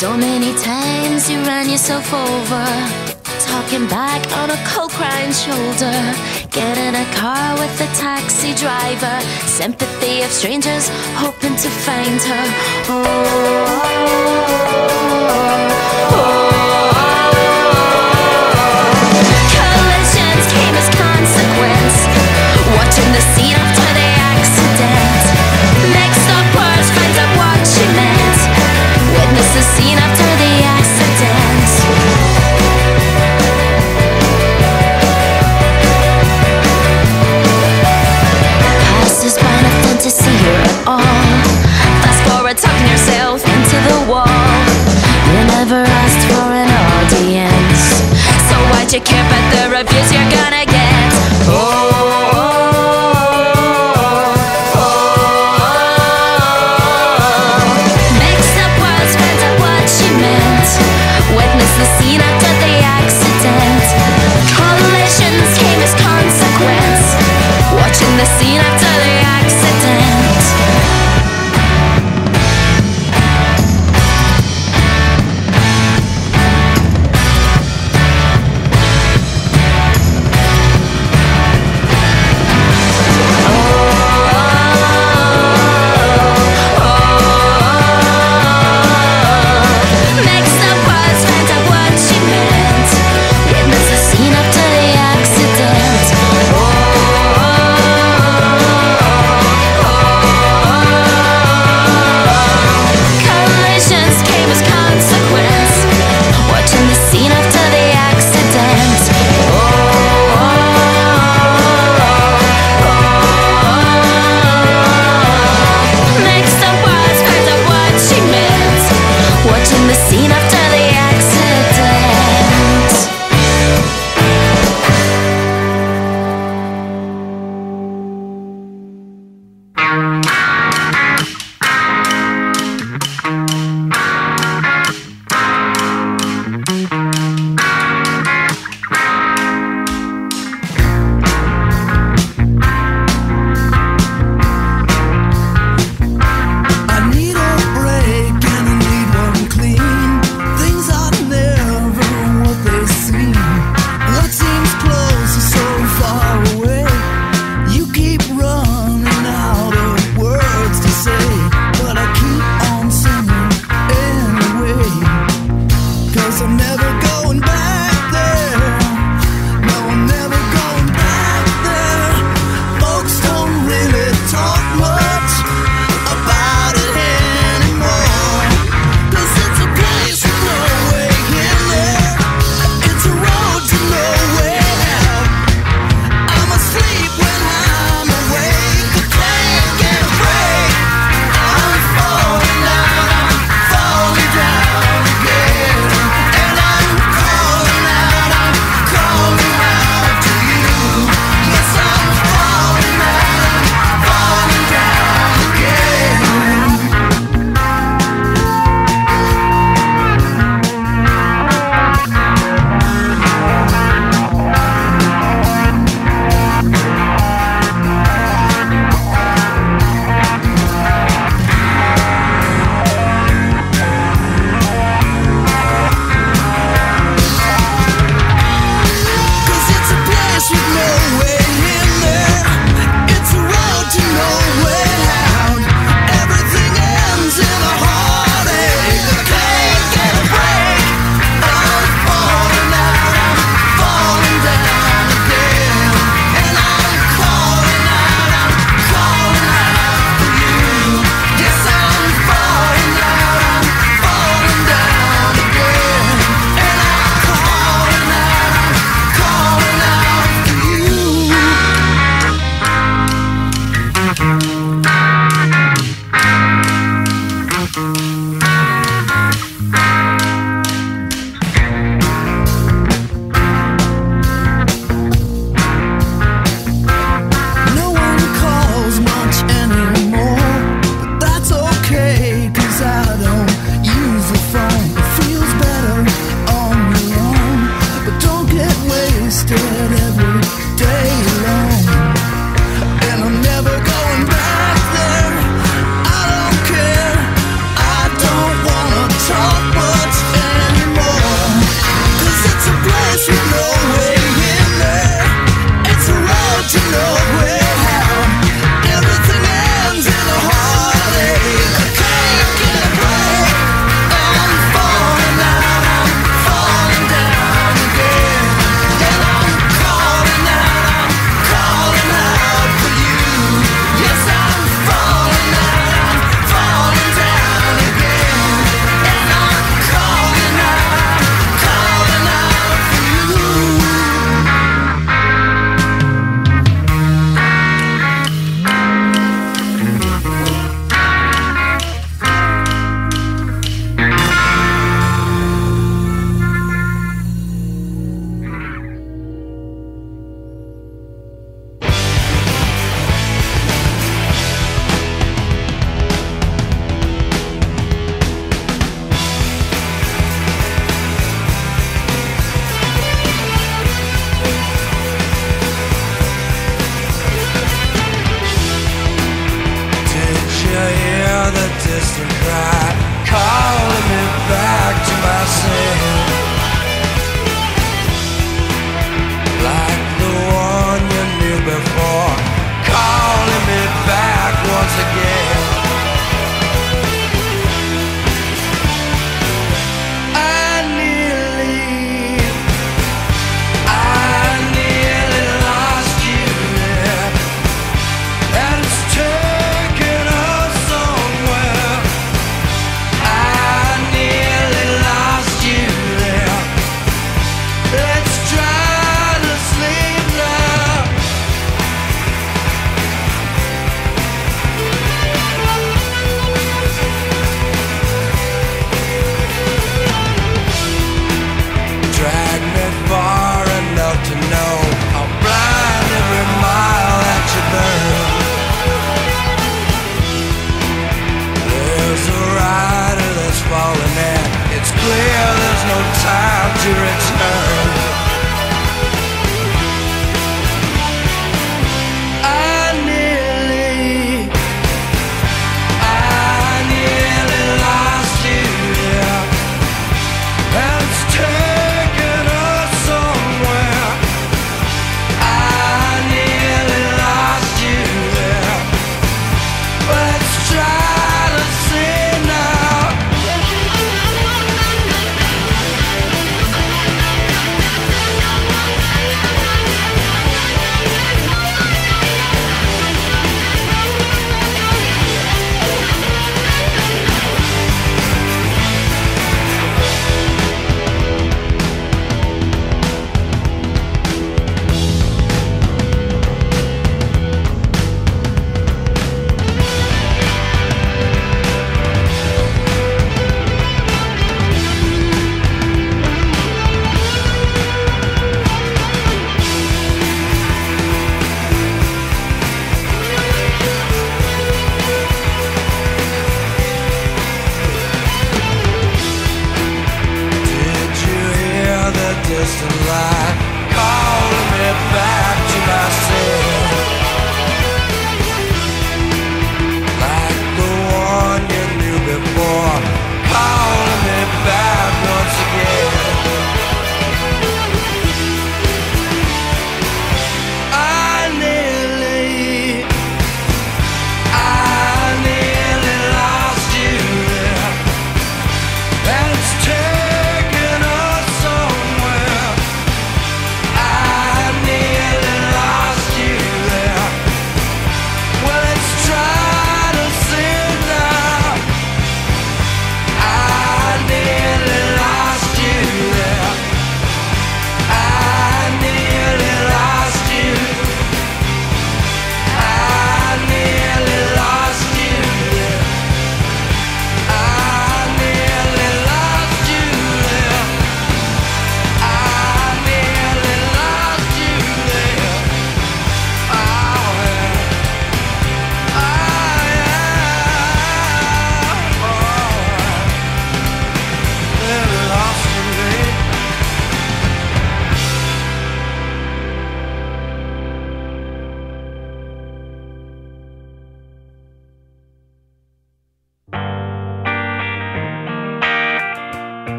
So many times you ran yourself over, talking back on a cold crying shoulder. Get in a car with a taxi driver, sympathy of strangers hoping to find her. Collisions came as consequence, watching the scene after the accident. Mixed up words, finds out what she meant. Witness the scene after the accident. Passes by, nothing to see her at all. Fast forward, talking yourself into the wall. You never asked for an audience, so why'd you care about the reviews you're gonna get? Mixed up words, found out what she meant. Witness the scene after the accident. Collisions came as consequence, watching the scene after the accident. Mixed up words, found out what she meant. Witness the scene after the accident.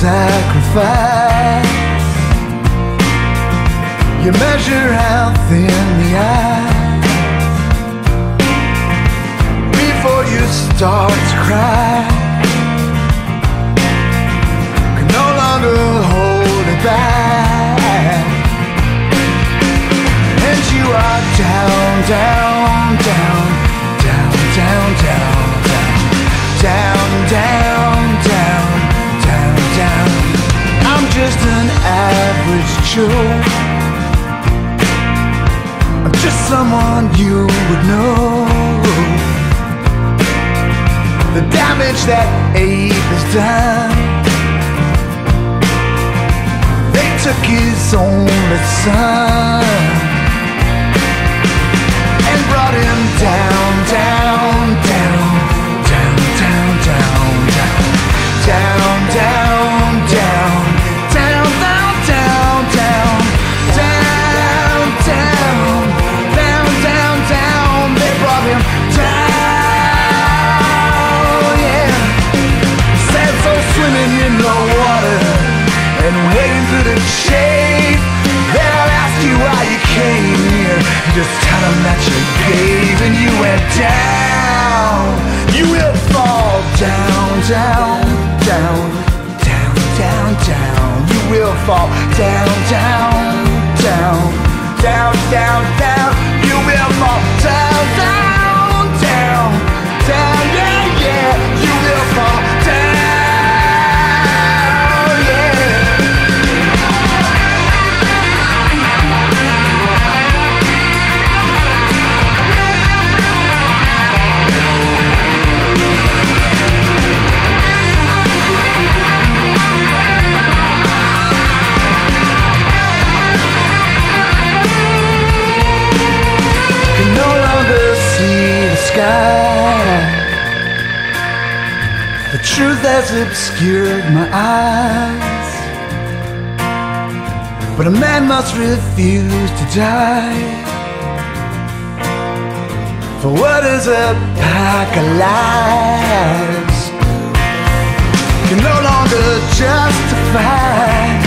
sacrifice. You measure how thin the ice before you start to cry. Can no longer hold it back, and you are down, down, down, down, down, down, down, down, down, down, down. I'm just an average Joe. I'm just someone you would know. The damage that Abe has done, they took his only son and brought him down, down, down, down, down, down, down, down, down, down, down, down, down, down, down, down, down, down, down. They brought him down, yeah. Sad soul swimming in the water and wading through the shade. They'll ask you why you came here. You just tell them that you gave and you went down. You will fall down, down, down, down, down, down. You will fall down, down, down, down, down, down. You will fall down, down, down, down, yeah, yeah. You will fall down, yeah. Can no longer see the sky. The truth has obscured my eyes, but a man must refuse to die for what is a pack of lies. Can no longer justify